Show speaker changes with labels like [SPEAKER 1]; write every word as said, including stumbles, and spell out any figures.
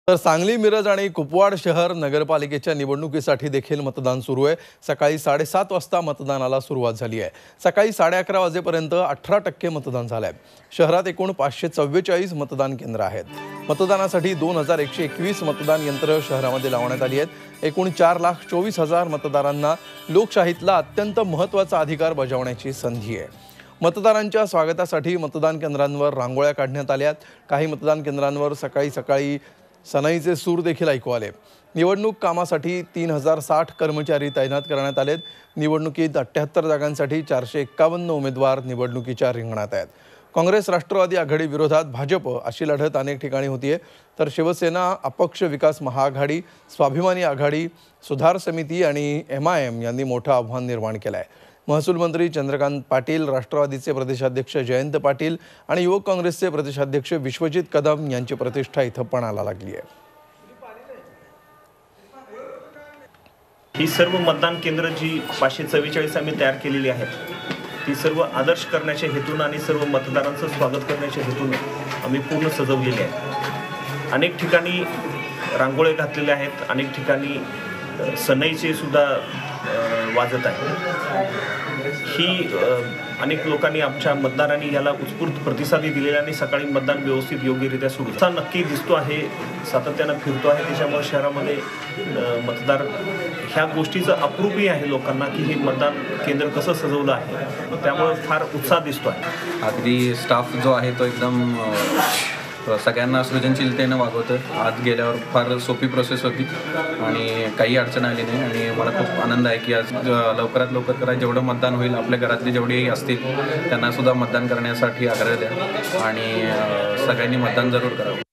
[SPEAKER 1] तर सांगली, मिरज आणि कुपवाड शहर नगरपालिकेच्या निवडणुकीसाठी देखील मतदान सुरू आहे। सकाळी साडेसात वाजता मतदानाला सुरुवात झाली आहे। सकाळी साडे अकरा वाजेपर्यंत अठरा टक्के मतदान झाले आहे। शहरात एकूण पाचशे चव्वेचाळीस मतदान केंद्र आहेत। मतदानासाठी दोन हजार एकशे एकवीस मतदान यंत्र शहरामध्ये लावण्यात आली आहेत। एकूण चार लाख चोवीस हजार मतदारांना लोकशाहीतला अत्यंत महत्त्वाचा अधिकार बजावण्याची संधी आहे। मतदारांच्या स्वागतासाठी मतदान केंद्रांवर रांगोळ्या काढण्यात आल्या। काही मतदान केंद्रांवर सकाळी सकाळी सनईचे सूर देखील ऐकू आले। निवडणूक कामासाठी तीन हजार साठ कर्मचारी तैनात करण्यात आलेत। निवडणुकीत अठ्ठ्याहत्तर जागांसाठी चारशे एक्कावन्न उमेदवार निवडणुकीच्या रिंगणात आहेत। काँग्रेस राष्ट्रवादी आघाडी विरोधात भाजप अशी लढत अनेक ठिकाणी होतीये, तर शिवसेना, अपक्ष विकास महाआघाडी, स्वाभिमानी आघाडी, सुधार समिती आणि एम आय एम यांनी मोठं आव्हान निर्माण केलं आहे। महसूल मंत्री चंद्रकांत पाटील, राष्ट्रवादीचे प्रदेशाध्यक्ष जयंत पाटील आणि युवक काँग्रेसचे प्रदेशाध्यक्ष विश्वजित कदम यांची प्रतिष्ठा इथं पणाला लागली आहे।
[SPEAKER 2] ही सर्व मतदान केंद्र जी पाचशे चव्वेचाळीस आम्ही तयार केलेली आहेत ती सर्व आदर्श करण्याच्या हेतून आणि सर्व मतदारांचं स्वागत करण्याच्या हेतून आम्ही पूर्ण सजवलेली आहे। अनेक ठिकाणी रांगोळ्या घातलेल्या आहेत, अनेक ठिकाणी सनईचे सुद्धा वाजत आहे। ही अनेक लोकांनी आमच्या मतदारांनी याला उत्स्फूर्त प्रतिसाद दिलेला आणि सकाळी मतदान व्यवस्थित योग्यरित्या सुरू झालं नक्की दिसतो आहे, सातत्यानं फिरतो आहे। त्याच्यामुळे शहरामध्ये मतदार ह्या गोष्टीचं अप्रूपही आहे लोकांना की हे मतदान केंद्र कसं सजवलं आहे, त्यामुळे फार उत्साह दिसतो आहे।
[SPEAKER 3] अगदी स्टाफ जो आहे तो एकदम सगळ्यांना सृजनशीलतेने वागवतं। आज गेल्यावर फार सोपी प्रोसेस होती आणि काही अडचण आली नाही आणि मला खूप आनंद आहे की आज लवकरात लवकर करा जेवढं मतदान होईल आपल्या घरातले जेवढे असतील त्यांना सुद्धा मतदान करण्यासाठी आग्रह द्या आणि सगळ्यांनी मतदान जरूर करावं।